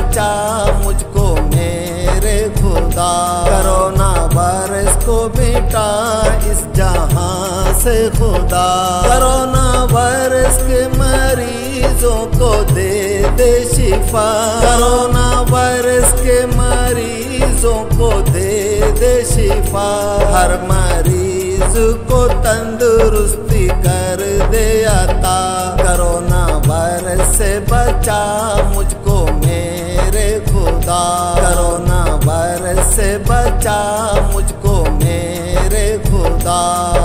बचा मुझको मेरे खुदा। कोरोना वायरस को मिटा इस जहां से खुदा। कोरोना वायरस के मरीजों को दे दे शिफा। कोरोना वायरस के मरीजों को दे दे शिफा। हर मरीज को तंदुरुस्ती कर दे अता। कोरोना वायरस से बचा मुझको मेरे खुदा। कोरोना वायरस से बचा मुझको मेरे खुदा।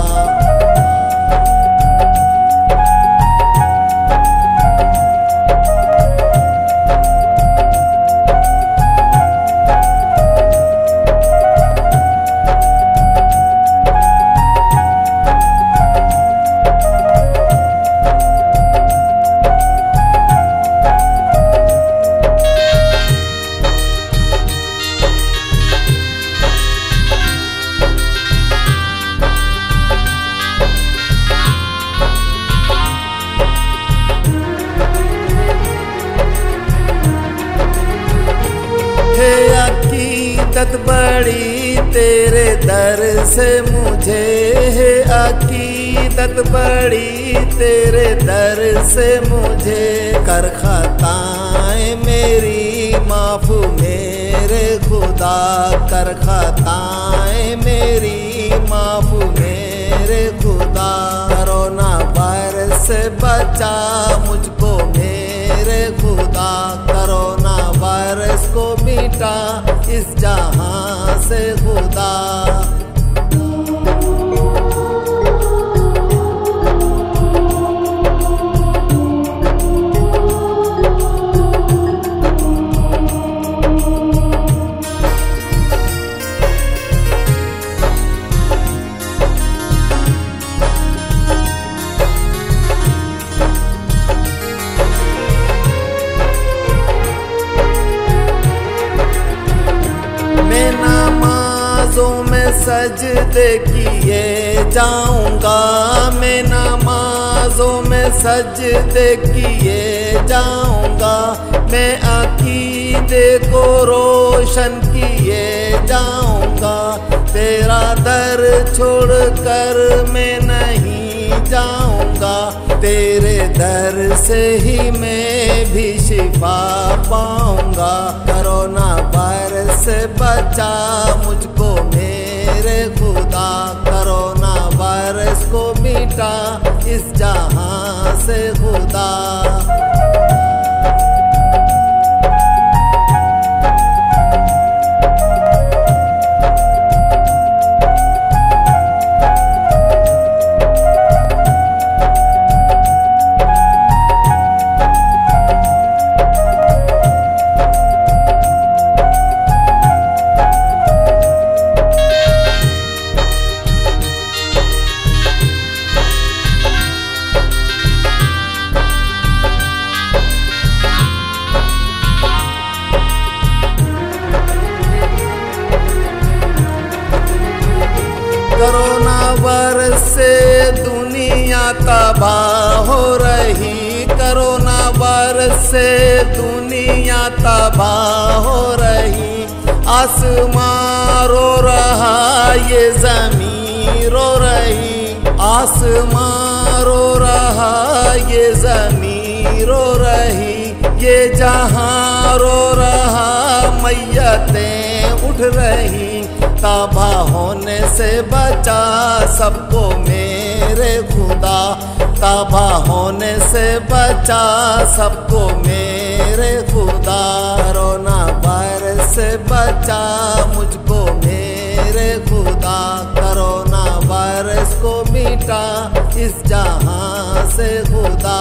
अकीदत बड़ी तेरे दर से मुझे है। अकीदत बड़ी तेरे दर से मुझे। कर खताएं मेरी माफ मेरे खुदा। कर खताएं मेरी माफ मेरे खुदा। कोरोना वायरस से बचा मुझको मेरे खुदा। कोरोना वायरस को मिटा इस जहां से खुदा। सजदे किए जाऊंगा। मैं नमाजों में सजदे किए जाऊंगा। मैं अकीदे को रोशन किए जाऊंगा। तेरा दर छोड़कर मैं नहीं जाऊंगा। तेरे दर से ही मैं भी शिफा पाऊंगा। कोरोना वायरस से बचा मुझको मेरे खुदा। कोरोना वायरस को मिटा इस जहां से खुदा। कोरोना वायरस से दुनिया तबाह हो रही। कोरोना वायरस से दुनिया तबाह हो रही। आसमां रो रहा ये ज़मीं रो रही। आसमां रो रहा ये ज़मीं रो रही। ये जहां रो रहा मैयतें उठ रही। तबाह होने से बचा सबको मेरे खुदा। तबाह होने से बचा सबको मेरे खुदा। कोरोना वायरस से बचा मुझको मेरे खुदा। कोरोना वायरस को मिटा इस जहां से खुदा।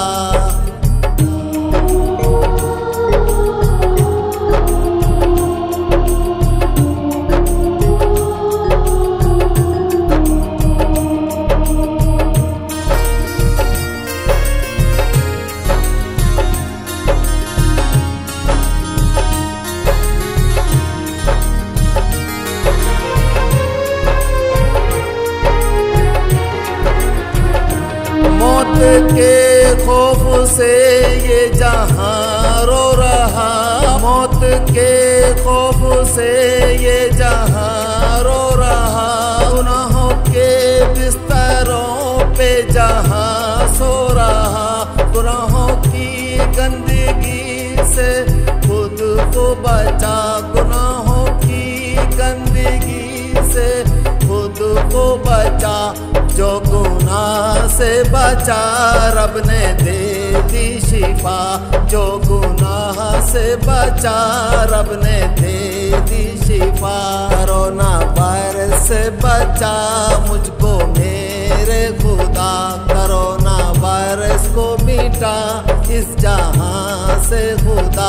के खौफ से ये जहां रो रहा। मौत के खौफ से ये जहां रो रहा, गुनाहों के बिस्तरों पे जहां सो रहा, गुनाहों की गंदगी से खुद को बचा, गुनाहों की गंदगी से खुद को बचा। जो गुनाह से बचा रब ने दे दी शिफा, जो गुनाह से बचा रब ने दे दी शिफा। कोरोना वायरस से बचा मुझको मेरे खुदा, कोरोना वायरस को मिटा इस जहां से खुदा।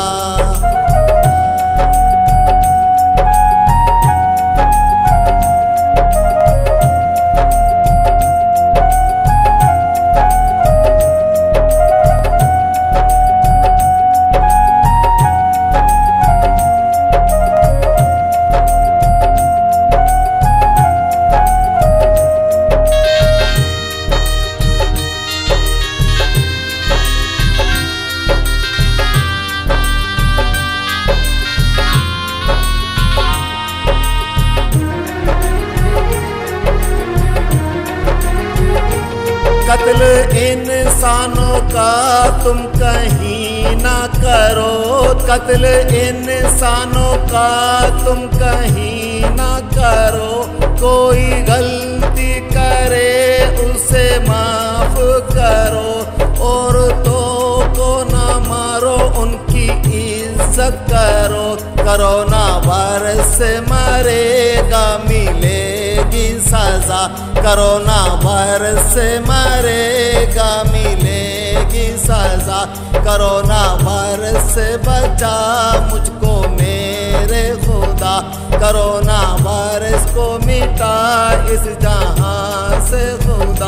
कत्ल इंसानों का तुम कहीं ना करो, कत्ल इंसानों का तुम कहीं ना करो। कोई गलती करे उसे माफ करो, औरतों को ना मारो उनकी इज्जत करो। कोरोना वायरस से मरेगा मिलेगी सजा, कोरोना वायरस से मरेगा मिलेगी सजा। कोरोना वायरस से बचा मुझको मेरे खुदा, कोरोना वायरस को मिटा इस जहां से खुदा।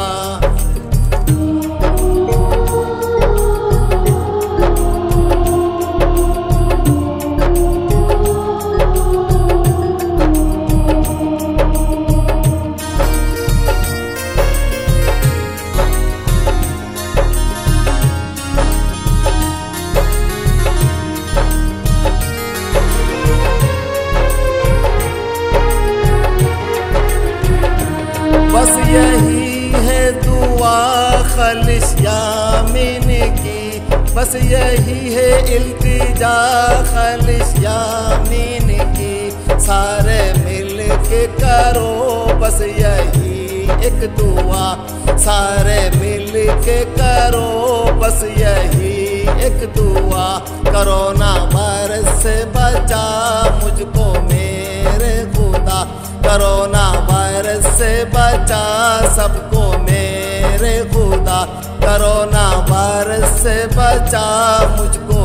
बस यही है दुआ खालिश यामीन की, बस यही है इल्तिजा खालिश यामीन की। सारे मिल के करो बस यही एक दुआ, सारे मिल के करो बस यही एक दुआ। कोरोना वायरस से बचा मुझको मेरे खुदा, कोरोना वायरस से बचा सबको मेरे खुदा, कोरोना वायरस से बचा मुझको